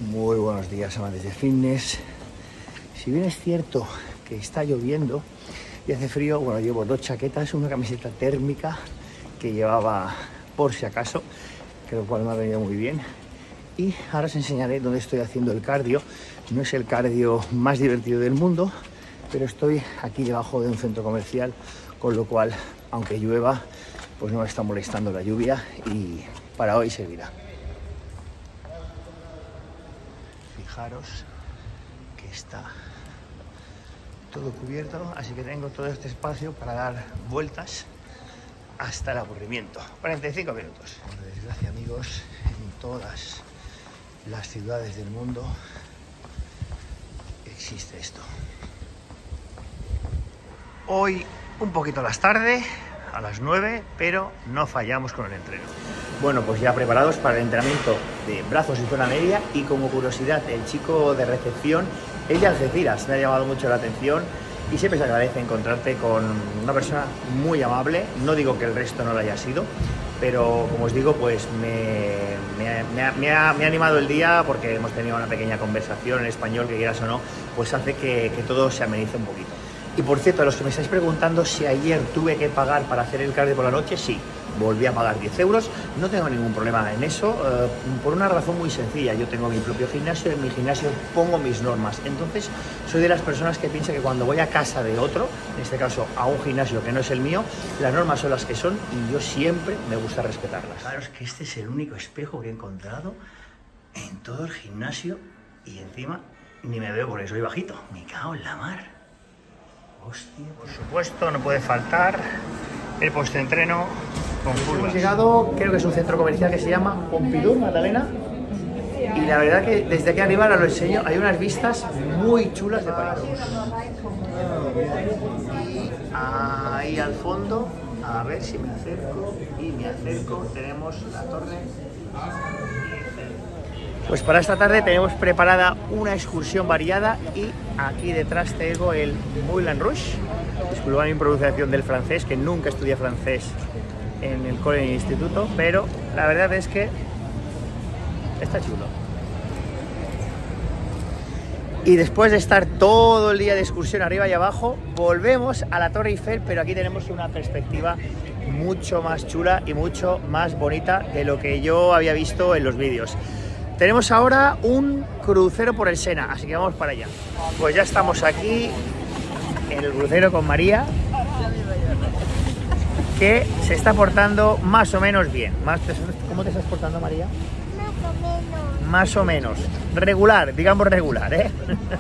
Muy buenos días, amantes de fitness. Si bien es cierto que está lloviendo y hace frío, bueno, llevo dos chaquetas, una camiseta térmica que llevaba por si acaso, que lo cual me ha venido muy bien. Y ahora os enseñaré dónde estoy haciendo el cardio. No es el cardio más divertido del mundo, pero estoy aquí debajo de un centro comercial, con lo cual, aunque llueva, pues no me está molestando la lluvia y para hoy servirá. Fijaros que está todo cubierto, así que tengo todo este espacio para dar vueltas hasta el aburrimiento. 45 minutos. Por desgracia, amigos, en todas las ciudades del mundo existe esto. Hoy un poquito más tarde, a las 9, pero no fallamos con el entreno. Bueno, pues ya preparados para el entrenamiento de brazos y zona media, y como curiosidad, el chico de recepción es de Algeciras, me ha llamado mucho la atención y siempre se agradece encontrarte con una persona muy amable. No digo que el resto no lo haya sido, pero como os digo, pues me ha animado el día porque hemos tenido una pequeña conversación en español que, quieras o no, pues hace que todo se amenice un poquito. Y por cierto, a los que me estáis preguntando si ayer tuve que pagar para hacer el cardio por la noche, sí, volví a pagar 10 euros, no tengo ningún problema en eso, por una razón muy sencilla. Yo tengo mi propio gimnasio, en mi gimnasio pongo mis normas, entonces soy de las personas que piensa que cuando voy a casa de otro, en este caso a un gimnasio que no es el mío, las normas son las que son y yo siempre me gusta respetarlas. Fijaros que este es el único espejo que he encontrado en todo el gimnasio y encima ni me veo porque soy bajito, me cago en la mar. Hostia, por supuesto, no puede faltar el post-entreno con curvas. Hemos llegado, creo que es un centro comercial que se llama Pompidou, Magdalena. Y la verdad que desde aquí arriba, ahora lo enseño, hay unas vistas muy chulas de París. Y ahí al fondo, a ver si me acerco, y me acerco, tenemos la torre. Pues para esta tarde tenemos preparada una excursión variada y aquí detrás tengo el Moulin Rouge. Disculpad mi pronunciación del francés, que nunca estudié francés en el cole y instituto, pero la verdad es que está chulo. Y después de estar todo el día de excursión arriba y abajo, volvemos a la Torre Eiffel, pero aquí tenemos una perspectiva mucho más chula y mucho más bonita de lo que yo había visto en los vídeos. Tenemos ahora un crucero por el Sena, así que vamos para allá. Pues ya estamos aquí en el crucero con María, que se está portando más o menos bien. ¿Cómo te estás portando, María? Más o menos. Más o menos. Regular, digamos regular, ¿eh?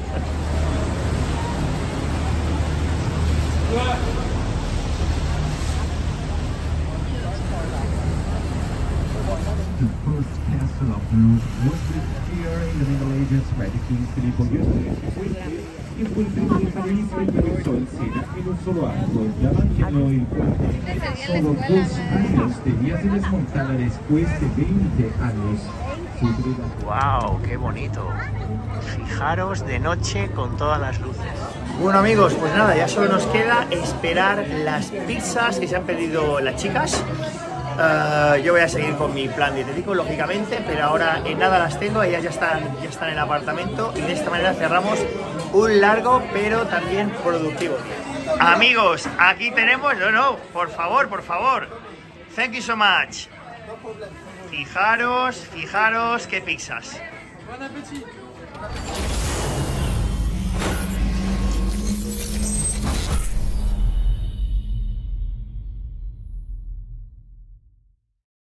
Solo 2 años debía ser desmontada después de 20 años. ¡Wow! ¡Qué bonito! Fijaros de noche con todas las luces. Bueno, amigos, pues nada, ya solo nos queda esperar las pizzas que se han pedido las chicas. Yo voy a seguir con mi plan dietético, lógicamente, pero ahora en nada las tengo, ellas ya están en el apartamento y de esta manera cerramos un largo pero también productivo día. Amigos, aquí tenemos, por favor, thank you so much. Fijaros qué pizzas. Buen apetito.